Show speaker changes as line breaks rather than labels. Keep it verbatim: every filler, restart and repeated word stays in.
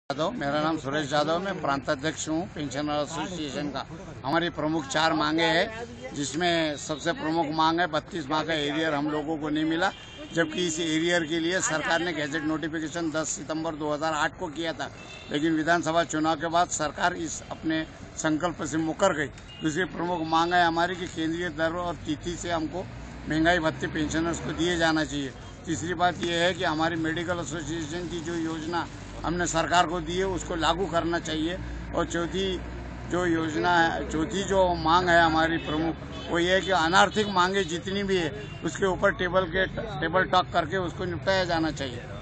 यादव, मेरा नाम सुरेश यादव, मैं प्रांताध्यक्ष हूँ पेंशनर एसोसिएशन का। हमारी प्रमुख चार मांगे हैं, जिसमें सबसे प्रमुख मांग है बत्तीस माह का एरियर हम लोगों को नहीं मिला, जबकि इस एरियर के लिए सरकार ने गैजेट नोटिफिकेशन दस सितंबर दो हज़ार आठ को किया था, लेकिन विधानसभा चुनाव के बाद सरकार इस अपने संकल्प से मुकर गई। दूसरी प्रमुख मांग है हमारी कि केंद्रीय दर और तिथि से हमको महंगाई भत्ते पेंशनर्स को दिए जाना चाहिए। तीसरी बात यह है कि हमारी मेडिकल एसोसिएशन की जो योजना हमने सरकार को दी है उसको लागू करना चाहिए। और चौथी जो योजना है, चौथी जो मांग है हमारी प्रमुख, वो ये है कि अनार्थिक मांगे जितनी भी है उसके ऊपर टेबल के टेबल टॉक करके उसको निपटाया जाना चाहिए।